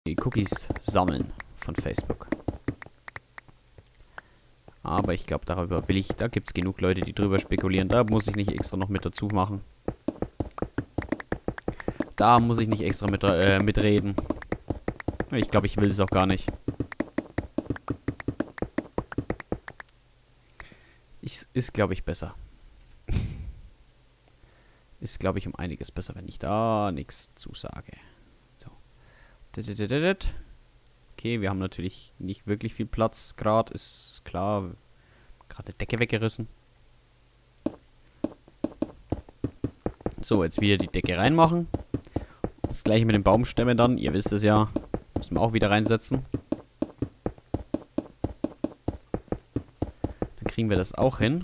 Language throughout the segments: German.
die Cookies sammeln von Facebook. Aber ich glaube, darüber will ich, da gibt es genug Leute, die drüber spekulieren. Da muss ich nicht extra noch mit dazu machen. Da muss ich nicht extra mitreden. Ich glaube, ich will es auch gar nicht. Ist, glaube ich, besser. Ist, glaube ich, um einiges besser, wenn ich da nichts zusage. So. Okay, wir haben natürlich nicht wirklich viel Platz gerade. Ist klar. Gerade Decke weggerissen. So, jetzt wieder die Decke reinmachen. Das gleiche mit den Baumstämmen dann. Ihr wisst es ja. Müssen wir auch wieder reinsetzen. Dann kriegen wir das auch hin.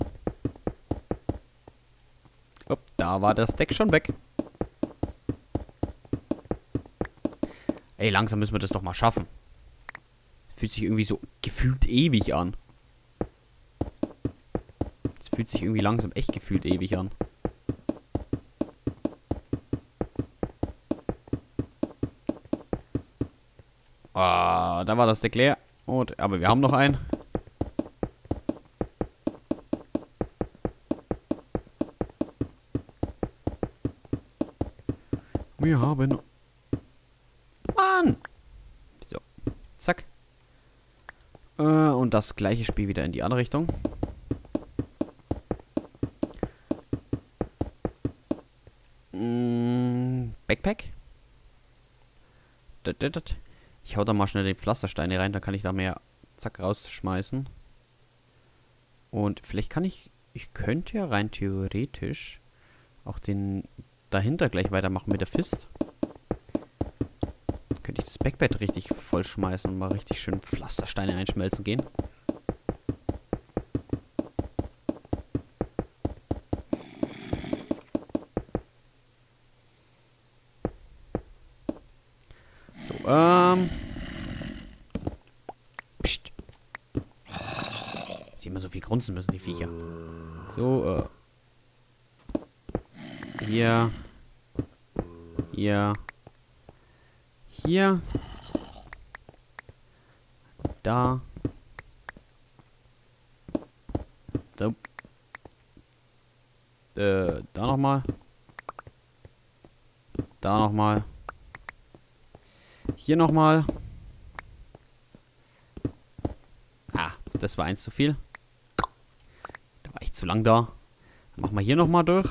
Upp, da war das Deck schon weg. Ey, langsam müssen wir das doch mal schaffen. Fühlt sich irgendwie so gefühlt ewig an. Es fühlt sich irgendwie langsam echt gefühlt ewig an. Ah, da war das Deck leer. Aber wir haben noch einen. Wir haben... Mann! So. Zack. Und das gleiche Spiel wieder in die andere Richtung. Backpack. Ich hau da mal schnell die Pflastersteine rein, dann kann ich da mehr zack rausschmeißen. Und vielleicht kann ich könnte ja rein theoretisch auch den dahinter gleich weitermachen mit der Fist. Dann könnte ich das Backbed richtig voll schmeißen und mal richtig schön Pflastersteine einschmelzen gehen. So, Psst. Sie immer so viel grunzen müssen, die Viecher. So, Hier. Hier. Hier. Da. So. Da nochmal. Da nochmal. Hier nochmal. Ah, das war eins zu viel. Da war ich zu lang da. Dann machen wir hier nochmal durch.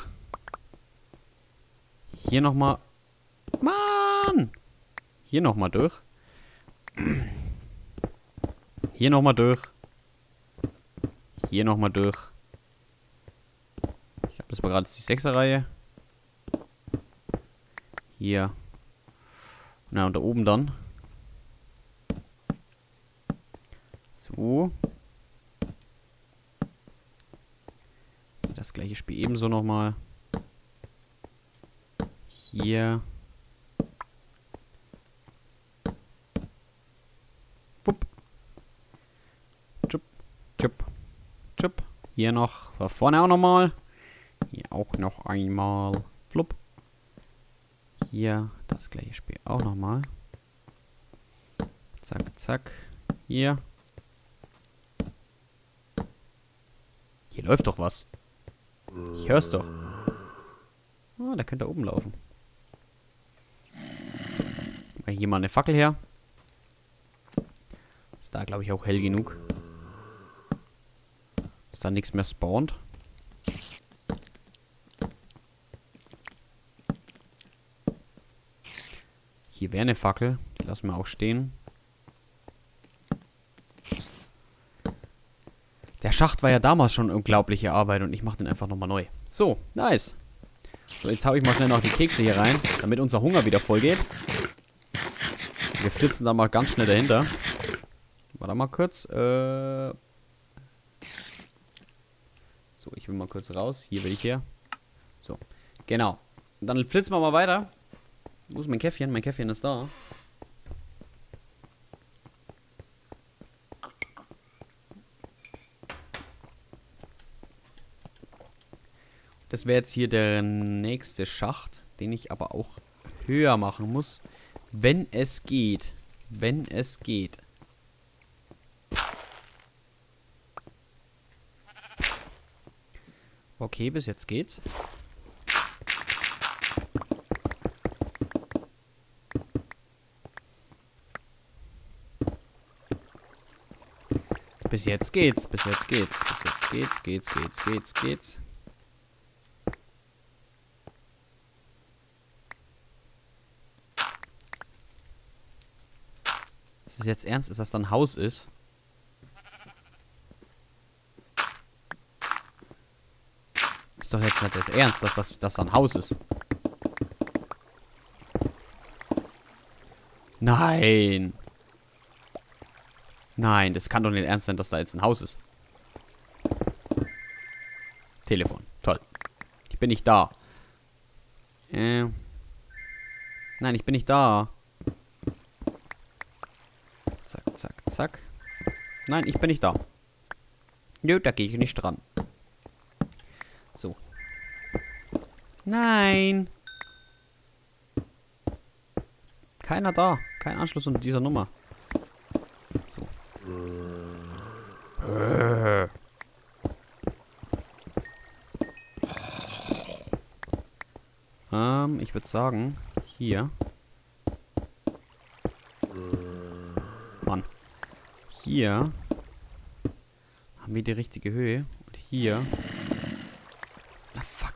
Hier nochmal. Mann! Hier nochmal durch. Hier nochmal durch. Hier nochmal durch. Ich glaube, das war gerade die 6er Reihe. Hier. Na, und da oben dann. So. Das gleiche Spiel ebenso nochmal. Hier. Wupp. Tschüpp. Tschüpp. Tschüpp. Hier noch. War vorne auch nochmal. Hier auch noch einmal. Flupp. Hier. Das gleiche Spiel auch nochmal. Zack, zack. Hier. Hier läuft doch was. Ich hör's doch. Ah, der könnte da oben laufen. Hier mal eine Fackel her. Ist da, glaube ich, auch hell genug. Dass da nichts mehr spawnt. Hier wäre eine Fackel. Die lassen wir auch stehen. Der Schacht war ja damals schon unglaubliche Arbeit und ich mache den einfach nochmal neu. So, nice. So, jetzt hau ich mal schnell noch die Kekse hier rein, damit unser Hunger wieder voll geht. Wir flitzen da mal ganz schnell dahinter. Warte mal kurz. So, ich will mal kurz raus. Hier will ich her. So, genau. Dann flitzen wir mal weiter. Wo ist mein Käffchen? Mein Käffchen ist da. Das wäre jetzt hier der nächste Schacht, den ich aber auch höher machen muss, wenn es geht. Wenn es geht. Okay, bis jetzt geht's. Bis jetzt geht's, bis jetzt geht's, bis jetzt geht's. Ist das jetzt ernst, dass das dann Haus ist? Ist doch jetzt nicht das Ernst, dass das dann Haus ist. Nein. Nein, das kann doch nicht ernst sein, dass da jetzt ein Haus ist. Telefon. Toll. Ich bin nicht da. Nein, ich bin nicht da. Zack, zack, zack. Nein, ich bin nicht da. Nö, da gehe ich nicht dran. So. Nein. Keiner da. Kein Anschluss unter dieser Nummer. So. Ich würde sagen, hier. Mann. Hier haben wir die richtige Höhe. Und hier. Ah, fuck.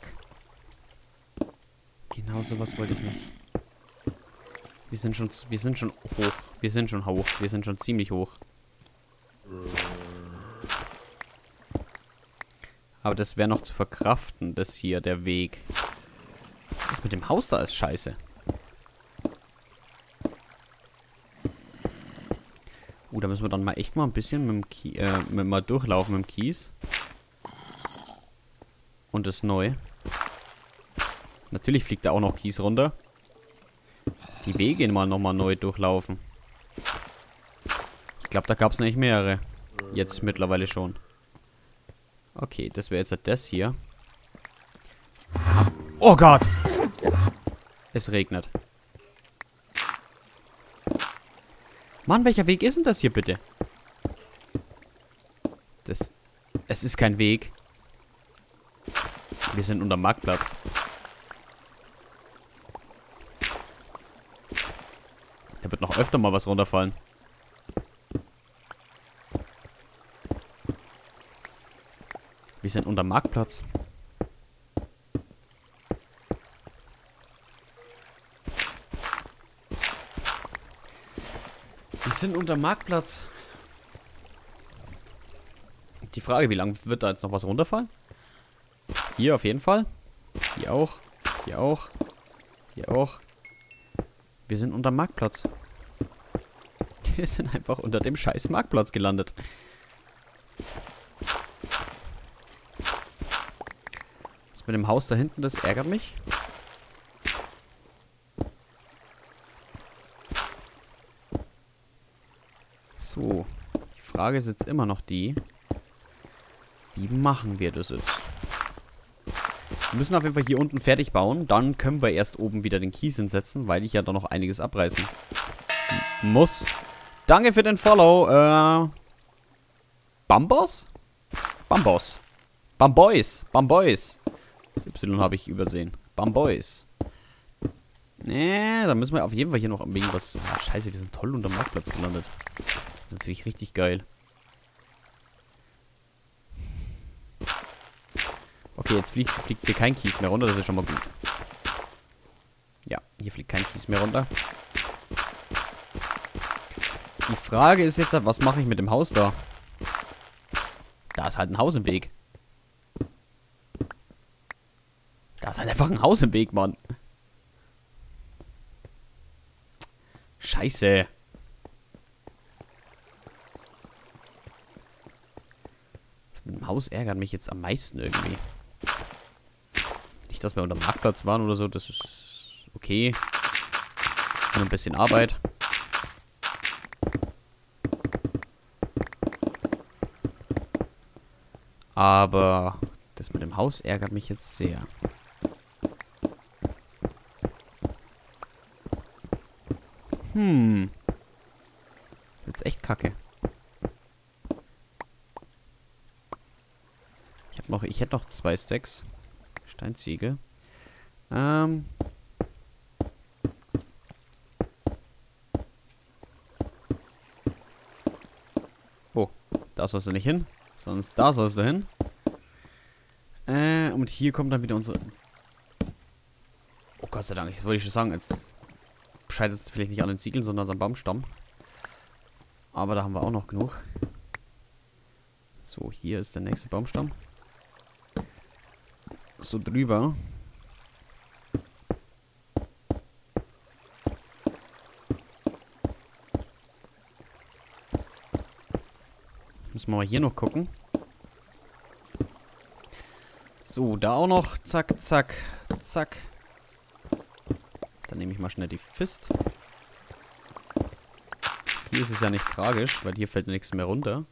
Genau sowas wollte ich nicht. Wir sind schon hoch. Wir sind schon hoch. Wir sind schon ziemlich hoch. Aber das wäre noch zu verkraften, das hier, der Weg. Das mit dem Haus da ist scheiße. Da müssen wir dann mal echt mal ein bisschen mit dem mal durchlaufen mit dem Kies. Und das neu. Natürlich fliegt da auch noch Kies runter. Die Wege mal nochmal neu durchlaufen. Ich glaube, da gab es nämlich mehrere. Jetzt mittlerweile schon. Okay, das wäre jetzt das hier. Oh Gott! Es regnet. Mann, welcher Weg ist denn das hier bitte? Es ist kein Weg. Wir sind unterm Marktplatz. Da wird noch öfter mal was runterfallen. Wir sind unterm Marktplatz. Wir sind unterm Marktplatz. Die Frage, wie lange wird da jetzt noch was runterfallen? Hier auf jeden Fall. Hier auch. Hier auch. Hier auch. Wir sind unterm Marktplatz. Wir sind einfach unter dem scheiß Marktplatz gelandet. Das mit dem Haus da hinten, das ärgert mich. So. Die Frage ist jetzt immer noch die. Wie machen wir das jetzt? Wir müssen auf jeden Fall hier unten fertig bauen. Dann können wir erst oben wieder den Kies hinsetzen, weil ich ja da noch einiges abreißen muss. Danke für den Follow. Bambos? Bambos. Bamboys. Bamboys. Das Y habe ich übersehen. Bamboys. Da müssen wir auf jeden Fall hier noch irgendwas... Oh, scheiße, wir sind toll unter dem Marktplatz gelandet. Das ist natürlich richtig geil. Okay, jetzt fliegt hier kein Kies mehr runter. Das ist schon mal gut. Ja, hier fliegt kein Kies mehr runter. Die Frage ist jetzt, was mache ich mit dem Haus da? Da ist halt ein Haus im Weg. Da ist halt einfach ein Haus im Weg, Mann. Scheiße. Das mit dem Haus ärgert mich jetzt am meisten irgendwie. Nicht, dass wir unter dem Marktplatz waren oder so. Das ist okay. Nur ein bisschen Arbeit. Aber das mit dem Haus ärgert mich jetzt sehr. Jetzt echt kacke. Ich hätte noch 2 Stacks. Steinziegel. Oh, da sollst du nicht hin. Sonst da sollst du hin. Und hier kommt dann wieder unsere... Oh Gott sei Dank, ich wollte schon sagen, jetzt scheitert es vielleicht nicht an den Ziegeln, sondern an Baumstamm. Aber da haben wir auch noch genug. So, hier ist der nächste Baumstamm. So drüber. Müssen wir mal hier noch gucken. So, da auch noch. Zack, zack, zack. Dann nehme ich mal schnell die Fist. Hier ist es ja nicht tragisch, weil hier fällt nichts mehr runter.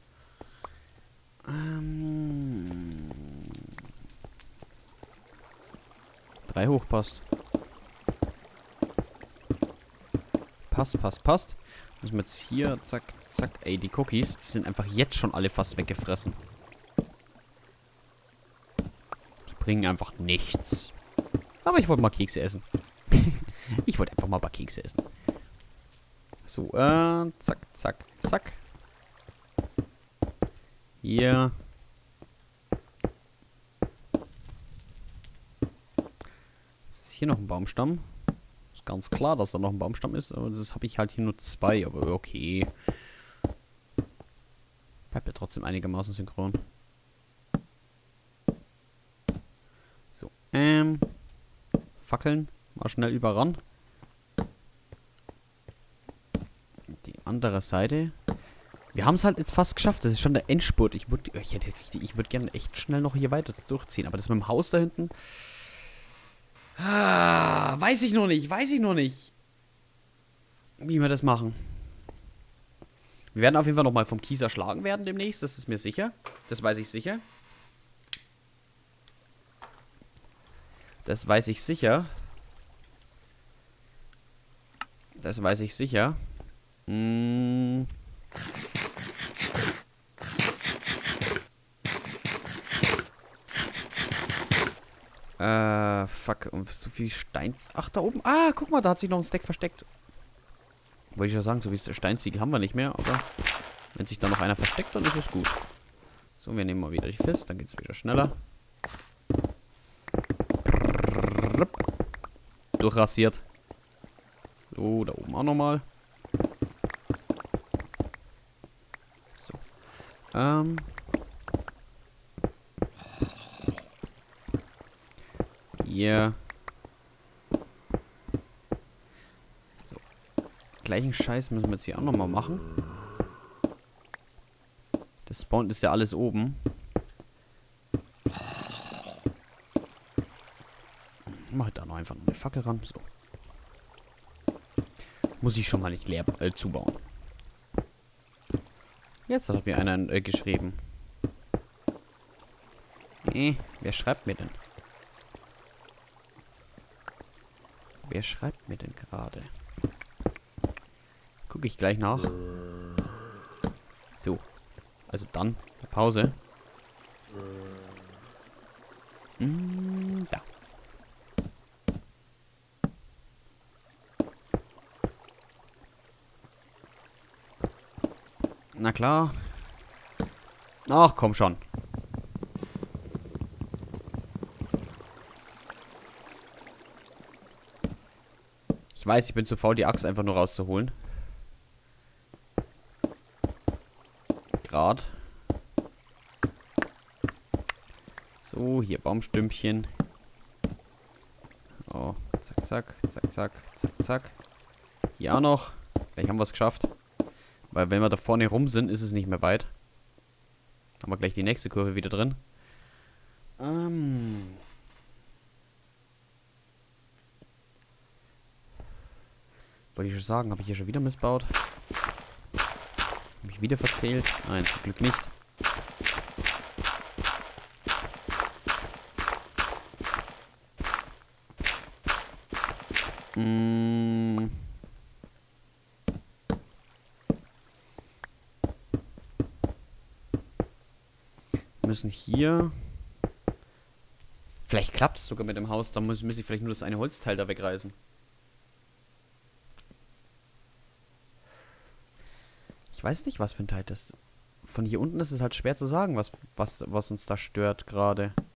3 hoch passt. Passt. Müssen wir jetzt hier, zack, zack. Ey, die Cookies, die sind einfach jetzt schon alle fast weggefressen. Die bringen einfach nichts. Aber ich wollte mal Kekse essen. Ich wollte einfach mal ein paar Kekse essen. So, zack, zack, zack. Hier. Ist hier noch ein Baumstamm? Ist ganz klar, dass da noch ein Baumstamm ist, aber das habe ich halt hier nur 2, aber okay. Bleibt ja trotzdem einigermaßen synchron. So, Fackeln. Mal schnell überran. Die andere Seite. Wir haben es halt jetzt fast geschafft. Das ist schon der Endspurt. Ich würde gerne echt schnell noch hier weiter durchziehen. Aber das mit dem Haus da hinten. Weiß ich noch nicht. Wie wir das machen. Wir werden auf jeden Fall nochmal vom Kies erschlagen werden demnächst. Das ist mir sicher. Das weiß ich sicher. Das weiß ich sicher. Fuck. Und so viel Stein... Ach, da oben. Ah, guck mal, da hat sich noch ein Stack versteckt. Wollte ich ja sagen, so wie es der Steinziegel haben wir nicht mehr, aber wenn sich da noch einer versteckt, dann ist es gut. So, wir nehmen mal wieder die Fist, dann geht es wieder schneller. Durchrasiert. So, da oben auch nochmal. So. Hier. So. Gleichen Scheiß müssen wir jetzt hier auch nochmal machen. Das Spawn ist ja alles oben. Mach da noch einfach noch eine Fackel ran. So. Muss ich schon mal nicht leer zubauen. Jetzt hat mir einer geschrieben. Wer schreibt mir denn? Wer schreibt mir denn gerade? Gucke ich gleich nach. So. Also dann. Pause. Da. Na klar. Ach, komm schon. Ich weiß, ich bin zu faul, die Axt einfach nur rauszuholen. Grad. So, hier Baumstümpchen. Oh, zack, zack, zack, zack, zack, zack. Hier auch noch. Gleich haben wir es geschafft. Weil wenn wir da vorne rum sind, ist es nicht mehr weit. Haben wir gleich die nächste Kurve wieder drin. Wollte ich schon sagen, habe ich hier schon wieder missbaut? Habe ich wieder verzählt? Nein, zum Glück nicht. müssen hier... Vielleicht klappt es sogar mit dem Haus. Da muss ich vielleicht nur das eine Holzteil da wegreißen. Ich weiß nicht, was für ein Teil das... Von hier unten ist es halt schwer zu sagen, was uns da stört gerade.